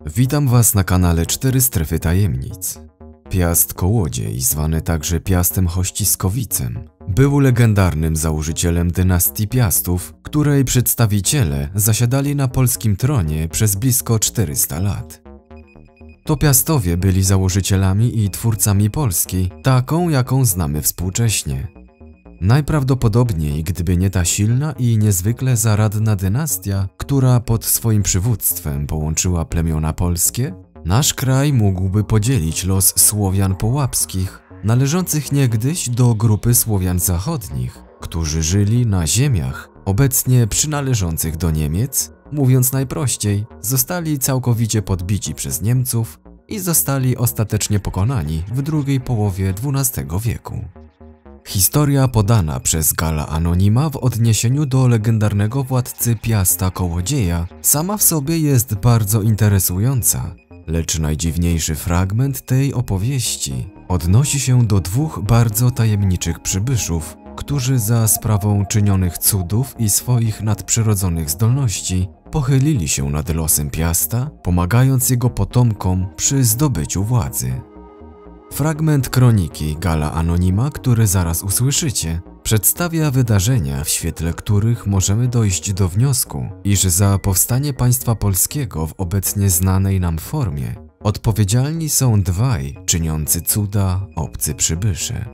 Witam Was na kanale 4 Strefy Tajemnic. Piast Kołodziej, zwany także Piastem Hościskowicem, był legendarnym założycielem dynastii Piastów, której przedstawiciele zasiadali na polskim tronie przez blisko 400 lat. To Piastowie byli założycielami i twórcami Polski, taką jaką znamy współcześnie. Najprawdopodobniej, gdyby nie ta silna i niezwykle zaradna dynastia, która pod swoim przywództwem połączyła plemiona polskie, nasz kraj mógłby podzielić los Słowian połapskich, należących niegdyś do grupy Słowian zachodnich, którzy żyli na ziemiach obecnie przynależących do Niemiec. Mówiąc najprościej, zostali całkowicie podbici przez Niemców i zostali ostatecznie pokonani w drugiej połowie XII wieku. Historia podana przez Galla Anonima w odniesieniu do legendarnego władcy Piasta Kołodzieja sama w sobie jest bardzo interesująca, lecz najdziwniejszy fragment tej opowieści odnosi się do dwóch bardzo tajemniczych przybyszów, którzy za sprawą czynionych cudów i swoich nadprzyrodzonych zdolności pochylili się nad losem Piasta, pomagając jego potomkom przy zdobyciu władzy. Fragment kroniki Galla Anonima, który zaraz usłyszycie, przedstawia wydarzenia, w świetle których możemy dojść do wniosku, iż za powstanie państwa polskiego w obecnie znanej nam formie odpowiedzialni są dwaj czyniący cuda obcy przybysze.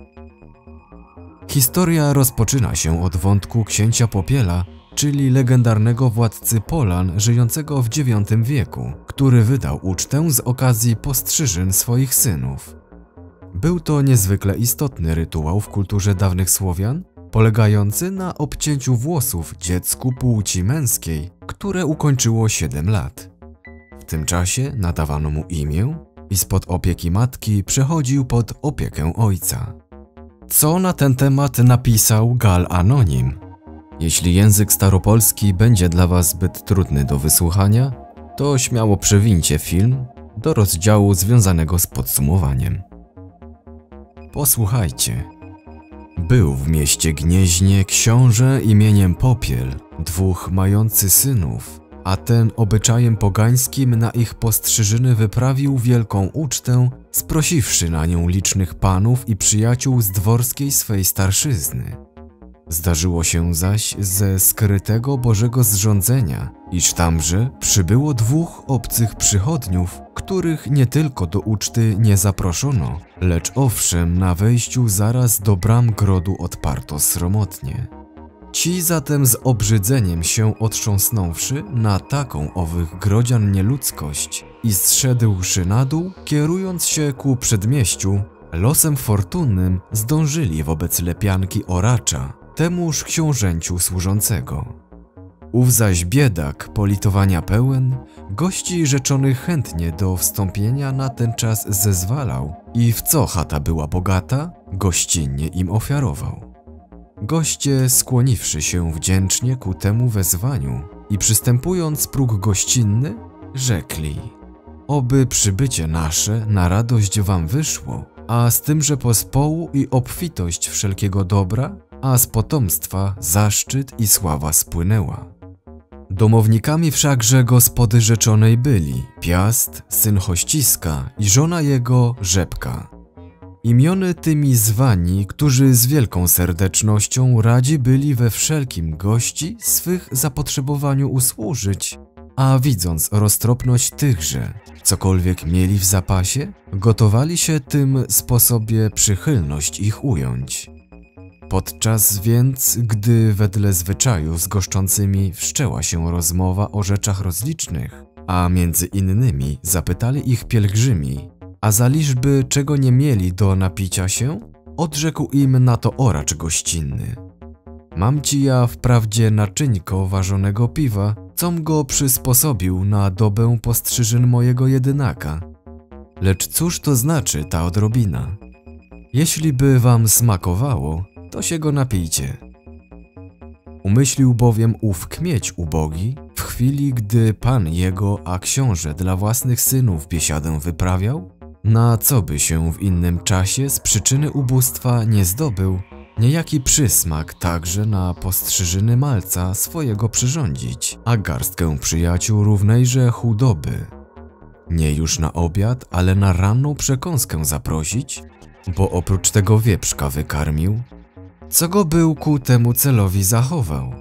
Historia rozpoczyna się od wątku księcia Popiela, czyli legendarnego władcy Polan żyjącego w IX wieku, który wydał ucztę z okazji postrzyżyn swoich synów. Był to niezwykle istotny rytuał w kulturze dawnych Słowian, polegający na obcięciu włosów dziecku płci męskiej, które ukończyło 7 lat. W tym czasie nadawano mu imię i spod opieki matki przechodził pod opiekę ojca. Co na ten temat napisał Gall Anonim? Jeśli język staropolski będzie dla Was zbyt trudny do wysłuchania, to śmiało przewincie film do rozdziału związanego z podsumowaniem. Posłuchajcie. Był w mieście Gnieźnie książę imieniem Popiel, dwóch mający synów, a ten obyczajem pogańskim na ich postrzyżyny wyprawił wielką ucztę, sprosiwszy na nią licznych panów i przyjaciół z dworskiej swej starszyzny. Zdarzyło się zaś ze skrytego Bożego zrządzenia, iż tamże przybyło dwóch obcych przychodniów, których nie tylko do uczty nie zaproszono, lecz owszem na wejściu zaraz do bram grodu odparto sromotnie. Ci zatem z obrzydzeniem się otrząsnąwszy na taką owych grodzian nieludzkość i zszedłszy na dół, kierując się ku przedmieściu, losem fortunnym zdążyli wobec lepianki oracza, temuż książęciu służącego. Ów zaś biedak, politowania pełen, gości rzeczonych chętnie do wstąpienia na ten czas zezwalał i w co chata była bogata, gościnnie im ofiarował. Goście, skłoniwszy się wdzięcznie ku temu wezwaniu i przystępując próg gościnny, rzekli: oby przybycie nasze na radość wam wyszło, a z tymże pospołu i obfitość wszelkiego dobra, a z potomstwa zaszczyt i sława spłynęła. Domownikami wszakże gospody rzeczonej byli Piast, syn Hościska i żona jego Rzepka. Imiony tymi zwani, którzy z wielką serdecznością radzi byli we wszelkim gości swych zapotrzebowaniu usłużyć, a widząc roztropność tychże, cokolwiek mieli w zapasie, gotowali się tym sposobie przychylność ich ująć. Podczas więc, gdy wedle zwyczaju z goszczącymi wszczęła się rozmowa o rzeczach rozlicznych, a między innymi zapytali ich pielgrzymi, a za liczby czego nie mieli do napicia się, odrzekł im na to oracz gościnny: mam ci ja wprawdzie naczyńko ważonego piwa, com go przysposobił na dobę postrzyżyn mojego jedynaka. Lecz cóż to znaczy ta odrobina? Jeśli by wam smakowało, to się go napijcie. Umyślił bowiem ów kmieć ubogi, w chwili gdy pan jego, a książę dla własnych synów biesiadę wyprawiał, na co by się w innym czasie z przyczyny ubóstwa nie zdobył, niejaki przysmak także na postrzyżyny malca swojego przyrządzić, a garstkę przyjaciół równejże chudoby. Nie już na obiad, ale na ranną przekąskę zaprosić, bo oprócz tego wieprzka wykarmił, co go był ku temu celowi zachował.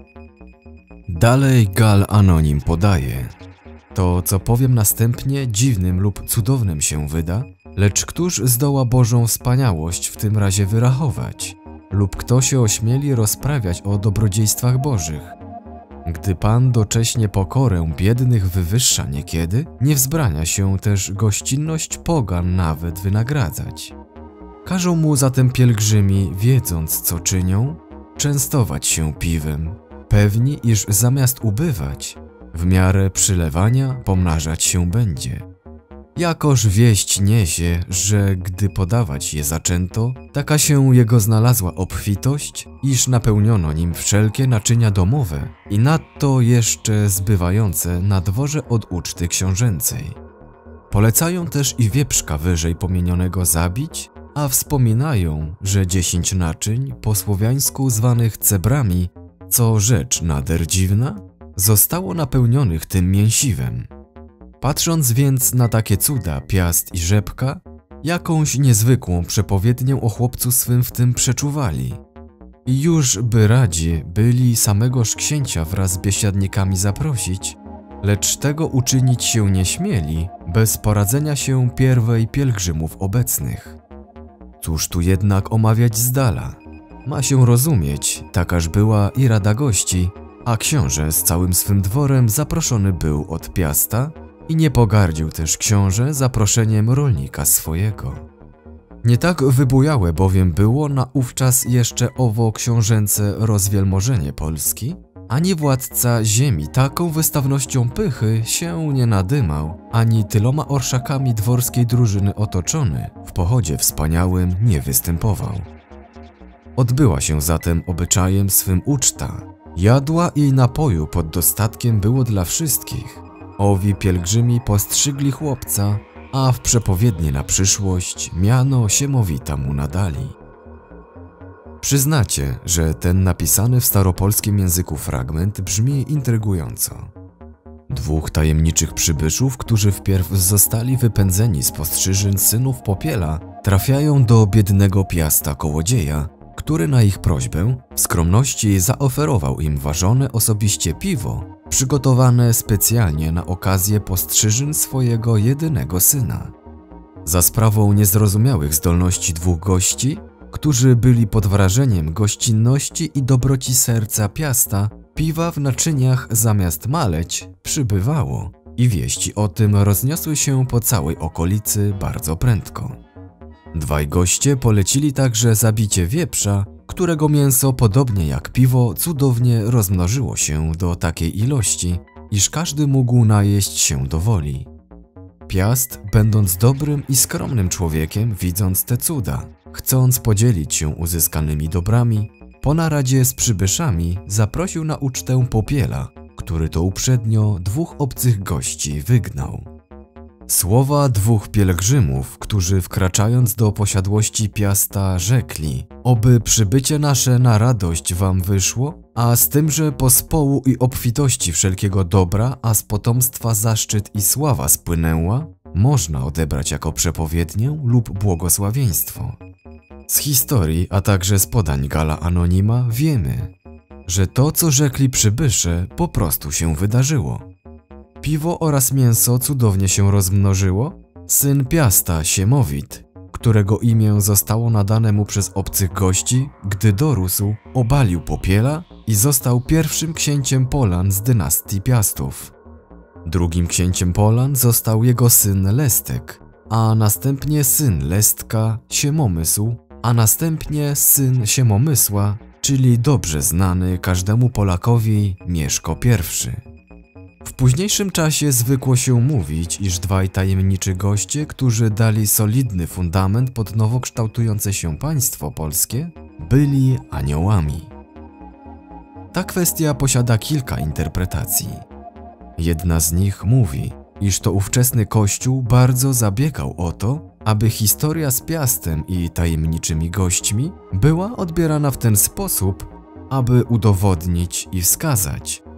Dalej Gal Anonim podaje: to, co powiem następnie, dziwnym lub cudownym się wyda, lecz któż zdoła Bożą wspaniałość w tym razie wyrachować? Lub kto się ośmieli rozprawiać o dobrodziejstwach Bożych? Gdy Pan docześnie pokorę biednych wywyższa niekiedy, nie wzbrania się też gościnność pogan nawet wynagradzać. Każą mu zatem pielgrzymi, wiedząc co czynią, częstować się piwem, pewni, iż zamiast ubywać, w miarę przylewania pomnażać się będzie. Jakoż wieść niesie, że gdy podawać je zaczęto, taka się jego znalazła obfitość, iż napełniono nim wszelkie naczynia domowe i nadto jeszcze zbywające na dworze od uczty książęcej. Polecają też i wieprzka wyżej pomienionego zabić, a wspominają, że 10 naczyń, po słowiańsku zwanych cebrami, co rzecz nader dziwna, zostało napełnionych tym mięsiwem. Patrząc więc na takie cuda Piast i Rzepka, jakąś niezwykłą przepowiednię o chłopcu swym w tym przeczuwali. I już by radzi byli samegoż księcia wraz z biesiadnikami zaprosić, lecz tego uczynić się nie śmieli, bez poradzenia się pierwej pielgrzymów obecnych. Cóż tu jednak omawiać z dala? Ma się rozumieć, takaż była i rada gości, a książę z całym swym dworem zaproszony był od Piasta i nie pogardził też książę zaproszeniem rolnika swojego. Nie tak wybujałe bowiem było naówczas jeszcze owo książęce rozwielmożenie Polski, ani władca ziemi taką wystawnością pychy się nie nadymał, ani tyloma orszakami dworskiej drużyny otoczony w pochodzie wspaniałym nie występował. Odbyła się zatem obyczajem swym uczta. Jadła i napoju pod dostatkiem było dla wszystkich. Owi pielgrzymi postrzygli chłopca, a w przepowiedni na przyszłość miano Siemowita mu nadali. Przyznacie, że ten napisany w staropolskim języku fragment brzmi intrygująco. 2 tajemniczych przybyszów, którzy wpierw zostali wypędzeni z postrzyżyn synów Popiela, trafiają do biednego Piasta Kołodzieja, który na ich prośbę w skromności zaoferował im ważone osobiście piwo, przygotowane specjalnie na okazję postrzyżyn swojego jedynego syna. Za sprawą niezrozumiałych zdolności 2 gości, którzy byli pod wrażeniem gościnności i dobroci serca Piasta, piwa w naczyniach zamiast maleć przybywało i wieści o tym rozniosły się po całej okolicy bardzo prędko. 2 goście polecili także zabicie wieprza, którego mięso podobnie jak piwo cudownie rozmnożyło się do takiej ilości, iż każdy mógł najeść się do woli. Piast, będąc dobrym i skromnym człowiekiem, widząc te cuda, chcąc podzielić się uzyskanymi dobrami, po naradzie z przybyszami zaprosił na ucztę Popiela, który to uprzednio 2 obcych gości wygnał. Słowa 2 pielgrzymów, którzy wkraczając do posiadłości Piasta rzekli: oby przybycie nasze na radość wam wyszło, a z tymże pospołu i obfitości wszelkiego dobra, a z potomstwa zaszczyt i sława spłynęła, można odebrać jako przepowiednię lub błogosławieństwo. Z historii, a także z podań Gala Anonima wiemy, że to, co rzekli przybysze, po prostu się wydarzyło. Piwo oraz mięso cudownie się rozmnożyło. Syn Piasta, Siemowit, którego imię zostało nadane mu przez obcych gości, gdy dorósł, obalił Popiela i został pierwszym księciem Polan z dynastii Piastów. Drugim księciem Polan został jego syn Lestek, a następnie syn Lestka, Siemomysł, a następnie syn Siemomysła, czyli dobrze znany każdemu Polakowi Mieszko I. W późniejszym czasie zwykło się mówić, iż 2 tajemniczy goście, którzy dali solidny fundament pod nowo kształtujące się państwo polskie, byli aniołami. Ta kwestia posiada kilka interpretacji. Jedna z nich mówi, iż to ówczesny Kościół bardzo zabiegał o to, aby historia z Piastem i tajemniczymi gośćmi była odbierana w ten sposób, aby udowodnić i wskazać,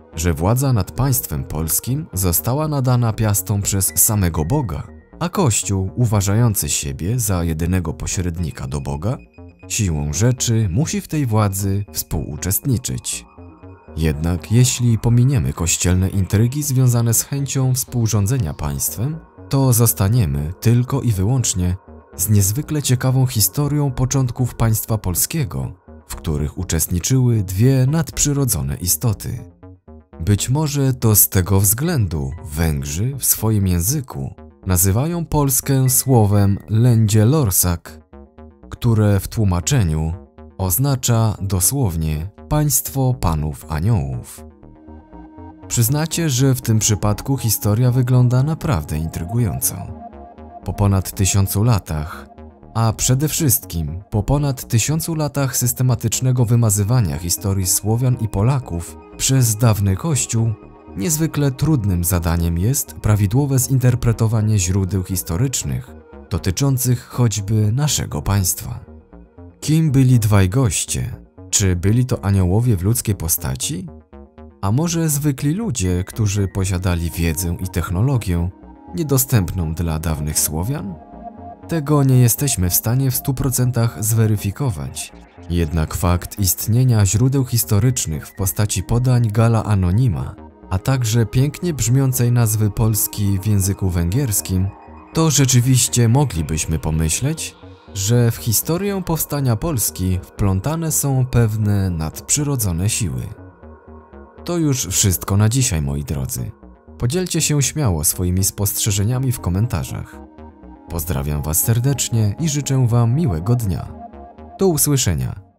że władza nad państwem polskim została nadana piastom przez samego Boga, a Kościół, uważający siebie za jedynego pośrednika do Boga, siłą rzeczy musi w tej władzy współuczestniczyć. Jednak jeśli pominiemy kościelne intrygi związane z chęcią współrządzenia państwem, to zostaniemy tylko i wyłącznie z niezwykle ciekawą historią początków państwa polskiego, w których uczestniczyły dwie nadprzyrodzone istoty. Być może to z tego względu Węgrzy w swoim języku nazywają Polskę słowem Lędzie Lorsak, które w tłumaczeniu oznacza dosłownie państwo panów aniołów. Przyznacie, że w tym przypadku historia wygląda naprawdę intrygująco. Po ponad 1000 latach, a przede wszystkim po ponad 1000 latach systematycznego wymazywania historii Słowian i Polaków przez dawny Kościół, niezwykle trudnym zadaniem jest prawidłowe zinterpretowanie źródeł historycznych dotyczących choćby naszego państwa. Kim byli dwaj goście? Czy byli to aniołowie w ludzkiej postaci? A może zwykli ludzie, którzy posiadali wiedzę i technologię niedostępną dla dawnych Słowian? Tego nie jesteśmy w stanie w 100% zweryfikować. Jednak fakt istnienia źródeł historycznych w postaci podań Galla Anonima, a także pięknie brzmiącej nazwy Polski w języku węgierskim, to rzeczywiście moglibyśmy pomyśleć, że w historię powstania Polski wplątane są pewne nadprzyrodzone siły. To już wszystko na dzisiaj, moi drodzy. Podzielcie się śmiało swoimi spostrzeżeniami w komentarzach. Pozdrawiam Was serdecznie i życzę Wam miłego dnia. Do usłyszenia.